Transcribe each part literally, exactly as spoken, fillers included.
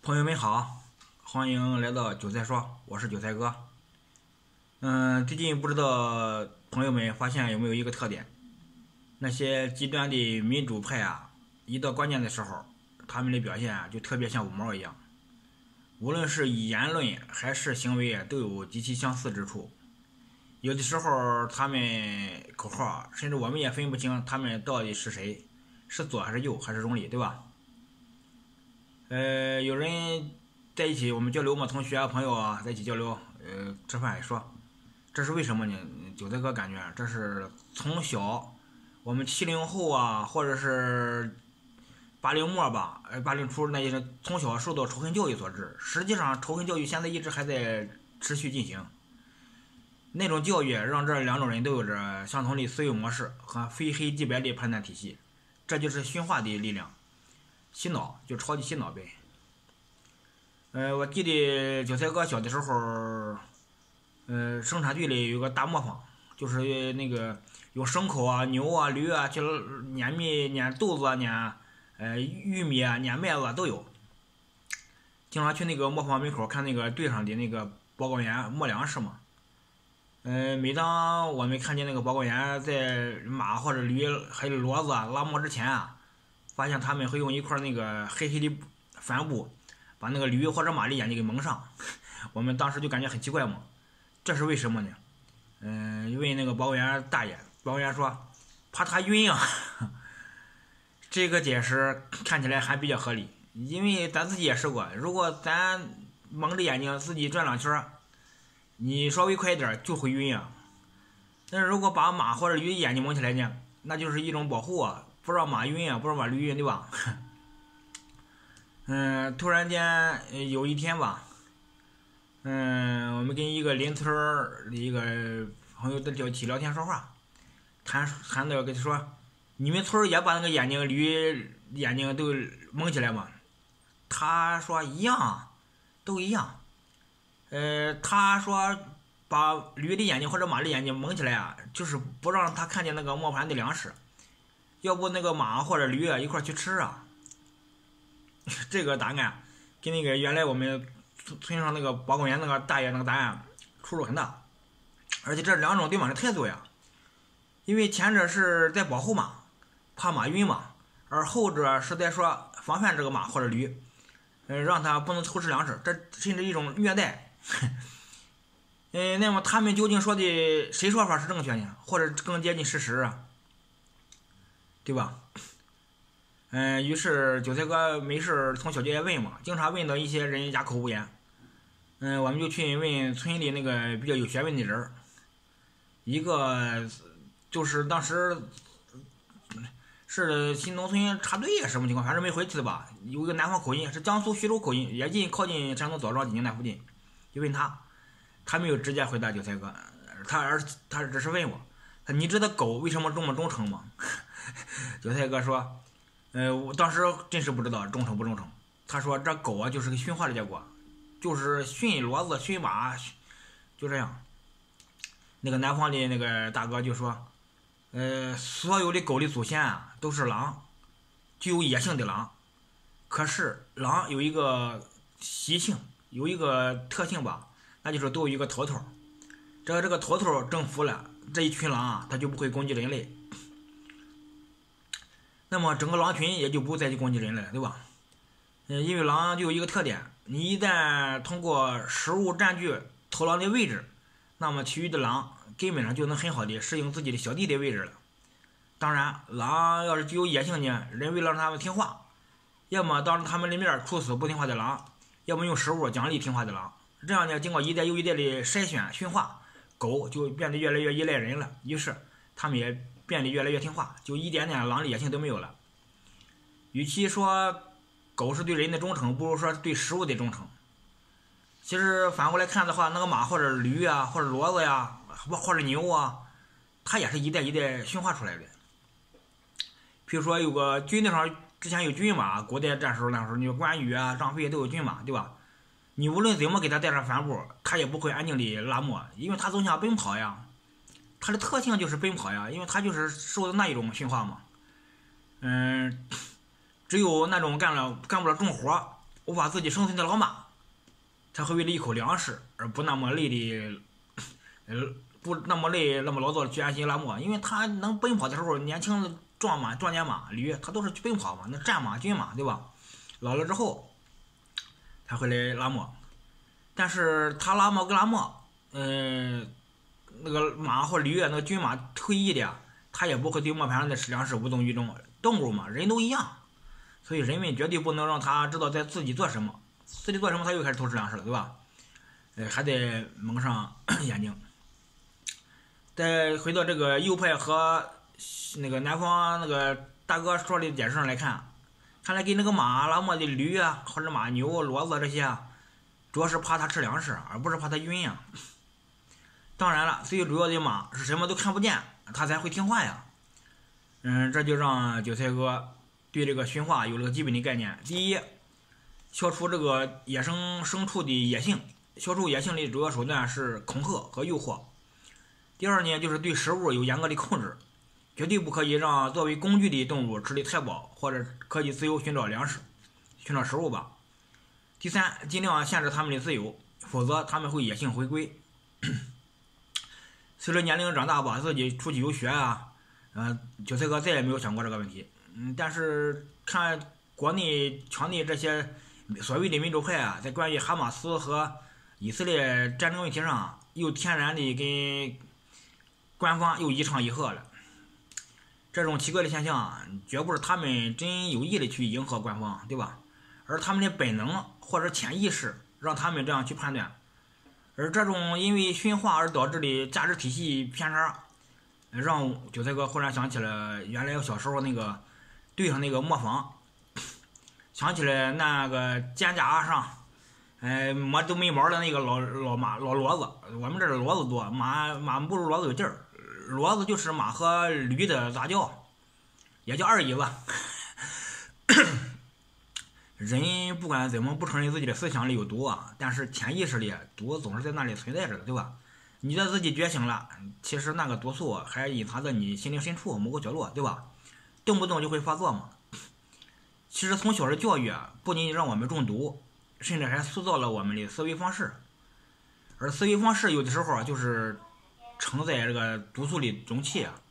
朋友们好，欢迎来到韭菜说，我是韭菜哥。嗯，最近不知道朋友们发现有没有一个特点，那些极端的民主派啊，一到关键的时候，他们的表现啊就特别像五毛一样，无论是言论还是行为啊，都有极其相似之处。有的时候他们口号，甚至我们也分不清他们到底是谁，是左还是右还是中立，对吧？呃，有人在一起我们交流嘛，同学啊朋友啊在一起交流，呃，吃饭也说，这是为什么呢？韭菜哥感觉这是从小我们七零后啊，或者是八零末吧，呃，八零初那些人从小受到仇恨教育所致。实际上，仇恨教育现在一直还在持续进行。那种教育让这两种人都有着相同的思维模式和非黑即白的判断体系，这就是驯化的力量。洗脑就超级洗脑呗。呃，我记得韭菜哥小的时候，呃，生产队里有个大磨坊，就是那个用牲口啊、牛啊、驴啊去碾米、碾豆子啊、碾呃玉米啊、碾麦子啊都有。经常去那个磨坊门口看那个队上的那个报告员磨粮食嘛。呃，每当我们看见那个报告员在马或者驴还有骡子啊拉磨之前啊，发现他们会用一块那个黑黑的帆布把那个驴或者马的眼睛给蒙上，我们当时就感觉很奇怪嘛，这是为什么呢？嗯、呃，问那个保员大爷，保员说怕他晕啊。这个解释看起来还比较合理，因为咱自己也试过，如果咱蒙着眼睛自己转两圈，你稍微快一点就会晕啊。但是如果把马或者驴眼睛蒙起来呢，那就是一种保护啊，不让马晕啊，不让马驴晕，对吧？嗯，突然间有一天吧，嗯，我们跟一个邻村的一个朋友在一起聊天说话，谈谈到跟他说，你们村也把那个眼睛驴眼睛都蒙起来吗？他说一样，都一样。呃，他说把驴的眼睛或者马的眼睛蒙起来啊，就是不让他看见那个磨盘的粮食，要不那个马或者驴啊一块去吃啊。这个答案跟那个原来我们村上那个保管员那个大爷那个答案出入很大，而且这两种对马的态度呀，因为前者是在保护马，怕马晕嘛，而后者是在说防范这个马或者驴，呃，让他不能偷吃粮食，这甚至一种虐待。嗯，那么他们究竟说的谁说法是正确呢？或者更接近事实啊？对吧？嗯，于是韭菜哥没事从小就爱问嘛，经常问到一些人哑口无言。嗯，我们就去问村里那个比较有学问的人，一个就是当时是新农村插队呀，什么情况，反正没回去的吧。有一个南方口音，是江苏徐州口音，也近靠近山东枣庄济宁那附近。就问他，他没有直接回答韭菜哥，他而他只是问我，他你知道狗为什么这么忠诚吗？韭菜哥说。呃，我当时真是不知道忠诚不忠诚。他说这狗啊就是个驯化的结果，就是驯骡子、驯马，就这样。那个南方的那个大哥就说，呃，所有的狗的祖先啊都是狼，具有野性的狼。可是狼有一个习性，有一个特性吧，那就是都有一个头头。只要这个头头征服了这一群狼啊，他就不会攻击人类。那么整个狼群也就不再去攻击人了，对吧？嗯，因为狼就有一个特点，你一旦通过食物占据头狼的位置，那么其余的狼根本上就能很好的适应自己的小弟的位置了。当然，狼要是具有野性呢，人为了让他们听话，要么当着他们的面处死不听话的狼，要么用食物奖励听话的狼。这样呢，经过一代又一代的筛选驯化，狗就变得越来越依赖人了，于是他们也变得越来越听话，就一点点狼的野性都没有了。与其说狗是对人的忠诚，不如说对食物的忠诚。其实反过来看的话，那个马或者驴啊，或者骡子呀，或者牛啊，它也是一代一代驯化出来的。比如说有个军队上之前有军马，古代战时候那时候，你关羽啊、张飞都有军马，对吧？你无论怎么给它带上帆布，它也不会安静地拉磨，因为它总想奔跑呀。它的特性就是奔跑呀，因为它就是受的那一种驯化嘛。嗯，只有那种干了干不了重活， 无法自己生存的老马，才会为了一口粮食而不那么累的，呃，不那么累那么劳作的去安心拉磨，因为他能奔跑的时候，年轻的壮马、壮年马、驴，他都是去奔跑嘛，那战马、军马，对吧？老了之后，才会来拉磨。但是他拉磨跟拉磨，嗯、呃，那个马或驴，那个军马退役的，他也不会对磨盘上的粮食无动于衷。动物嘛，人都一样，所以人们绝对不能让他知道在自己做什么，自己做什么他又开始偷吃粮食了，对吧？呃，还得蒙上眼睛。再回到这个右派和那个南方那个大哥说的解释上来看，看来给那个马拉磨的驴啊，或者马牛骡子这些啊，主要是怕它吃粮食，而不是怕它晕呀。当然了，最主要的马是什么都看不见，它才会听话呀。嗯，这就让韭菜哥对这个驯化有了个基本的概念。第一，消除这个野生牲畜的野性，消除野性的主要手段是恐吓和诱惑。第二呢，就是对食物有严格的控制，绝对不可以让作为工具的动物吃得太饱，或者可以自由寻找粮食、寻找食物吧。第三，尽量限制它们的自由，否则它们会野性回归。随着年龄长大吧，自己出去游学啊，嗯，韭菜哥再也没有想过这个问题。嗯，但是看国内墙内这些所谓的民主派啊，在关于哈马斯和以色列战争问题上，又天然的跟官方又一唱一和了。这种奇怪的现象，绝不是他们真有意的去迎合官方，对吧？而他们的本能或者潜意识让他们这样去判断。而这种因为驯化而导致的价值体系偏差，让韭菜哥忽然想起了原来小时候那个对上那个磨坊，想起来那个肩胛上，哎，摸都没毛的那个老老马老骡子。我们这儿骡子多，马马不如骡子有劲儿。骡子就是马和驴的杂交，也叫二椅子。人不管怎么不承认自己的思想里有毒啊，但是潜意识里毒总是在那里存在着的，对吧？你的自己觉醒了，其实那个毒素还隐藏在你心灵深处某个角落，对吧？动不动就会发作嘛。其实从小的教育啊，不仅让我们中毒，甚至还塑造了我们的思维方式。而思维方式有的时候啊，就是承载这个毒素的容器啊。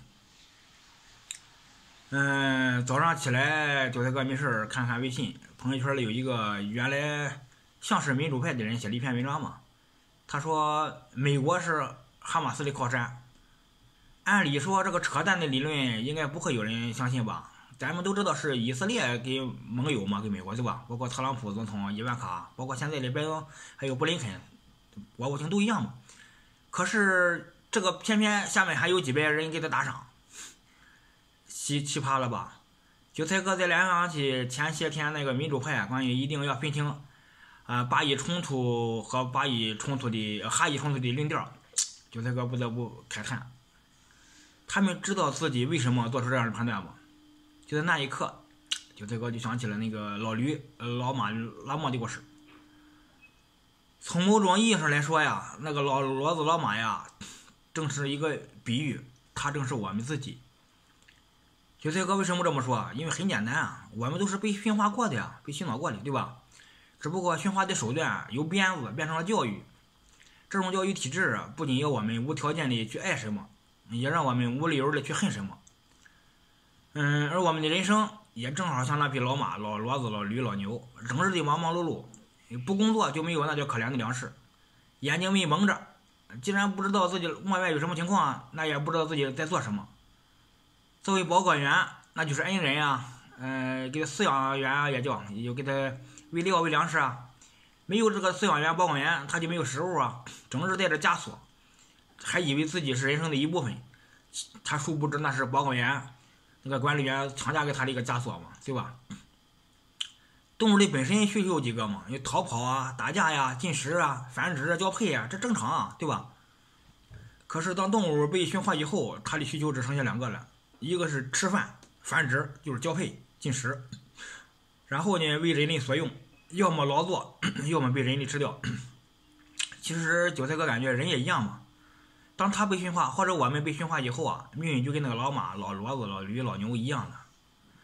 嗯，早上起来韭菜哥没事看看微信，朋友圈里有一个原来像是民主派的人写了一篇文章嘛。他说美国是哈马斯的靠山，按理说这个扯淡的理论应该不会有人相信吧？咱们都知道是以色列给盟友嘛，给美国对吧？包括特朗普总统、伊万卡，包括现在的拜登还有布林肯，国务卿都一样嘛。可是这个偏偏下面还有几百人给他打赏。奇奇葩了吧？韭菜哥在联想起前些天那个民主派关于一定要分清啊、呃、巴以冲突和巴以冲突的哈以冲突的论调，韭菜哥不得不慨叹，他们知道自己为什么做出这样的判断吗？就在那一刻，韭菜哥就想起了那个老驴、老马拉磨的故事。从某种意义上来说呀，那个老骡子老马呀，正是一个比喻，它正是我们自己。韭菜哥为什么这么说？因为很简单啊，我们都是被驯化过的呀，被洗脑过的，对吧？只不过驯化的手段由鞭子变成了教育。这种教育体制啊，不仅要我们无条件的去爱什么，也让我们无理由的去恨什么。嗯，而我们的人生也正好像那匹老马、老骡子、老驴、老牛，整日的忙忙碌碌，不工作就没有那叫可怜的粮食，眼睛没蒙着，既然不知道自己外面有什么情况，那也不知道自己在做什么。作为保管员，那就是恩人啊，嗯、呃，给饲养员啊也叫，有给他喂料喂粮食啊。没有这个饲养员、保管员，他就没有食物啊，整日带着枷锁，还以为自己是人生的一部分。他殊不知那是保管员、那个管理员强加给他的一个枷锁嘛，对吧？动物的本身需求几个嘛，有逃跑啊、打架呀、进食啊、繁殖啊、交配啊，这正常啊，对吧？可是当动物被驯化以后，它的需求只剩下两个了。一个是吃饭，繁殖就是交配进食，然后呢为人类所用，要么劳作，要么被人类吃掉。其实韭菜哥感觉人也一样嘛，当他被驯化或者我们被驯化以后啊，命运就跟那个老马、老骡子、老驴、老牛一样的。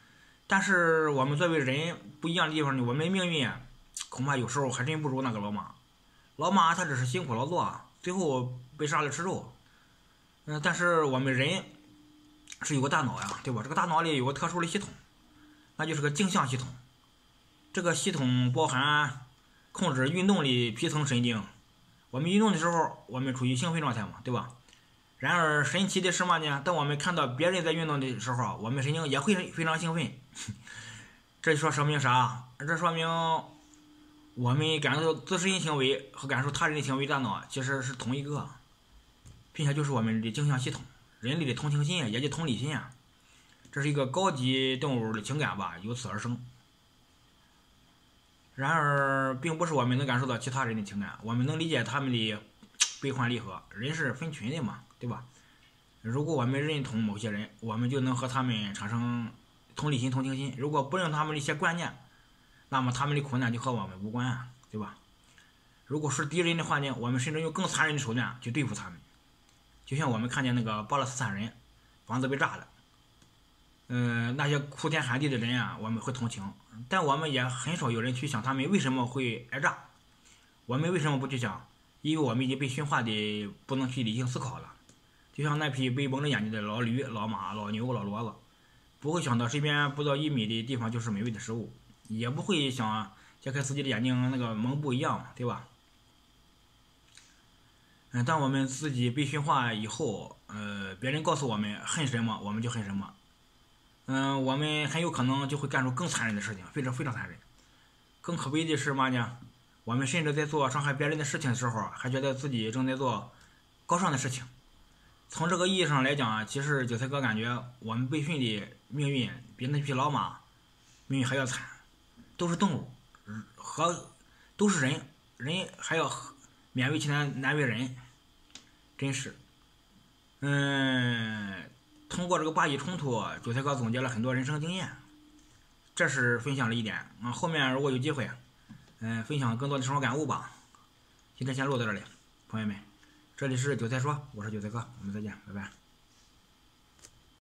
但是我们作为人不一样的地方呢，我们的命运恐怕有时候还真不如那个老马。老马他只是辛苦劳作，最后被杀了吃肉。嗯，但是我们人是有个大脑呀，对吧？这个大脑里有个特殊的系统，那就是个镜像系统。这个系统包含控制运动的皮层神经。我们运动的时候，我们处于兴奋状态嘛，对吧？然而神奇的是嘛呢？当我们看到别人在运动的时候，我们神经也会非常兴奋。这说说明啥？这说明我们感受自身行为和感受他人的行为大脑其实是同一个，并且就是我们的镜像系统。人类的同情心也即同理心啊，这是一个高级动物的情感吧，由此而生。然而，并不是我们能感受到其他人的情感，我们能理解他们的悲欢离合。人是分群的嘛，对吧？如果我们认同某些人，我们就能和他们产生同理心、同情心；如果不认同他们的一些观念，那么他们的苦难就和我们无关啊，对吧？如果是敌人的话呢，我们甚至用更残忍的手段去对付他们。就像我们看见那个巴勒斯坦人房子被炸了，嗯、呃，那些哭天喊地的人啊，我们会同情，但我们也很少有人去想他们为什么会挨炸。我们为什么不去想？因为我们已经被驯化的不能去理性思考了。就像那匹被蒙着眼睛的老驴、老马、老牛、老骡子，不会想到身边不到一米的地方就是美味的食物，也不会想揭开自己的眼睛那个蒙布一样，对吧？嗯，当我们自己被驯化以后，呃，别人告诉我们恨什么，我们就恨什么。嗯，我们很有可能就会干出更残忍的事情，非常非常残忍。更可悲的是嘛呢？我们甚至在做伤害别人的事情的时候，还觉得自己正在做高尚的事情。从这个意义上来讲，其实韭菜哥感觉我们被训的命运比那匹老马命运还要惨。都是动物，和都是人，人还要勉为其难难为人，真是。嗯，通过这个巴以冲突，韭菜哥总结了很多人生经验，这是分享了一点。啊，后面如果有机会，嗯，分享更多的生活感悟吧。今天先录到这里，朋友们，这里是韭菜说，我是韭菜哥，我们再见，拜拜。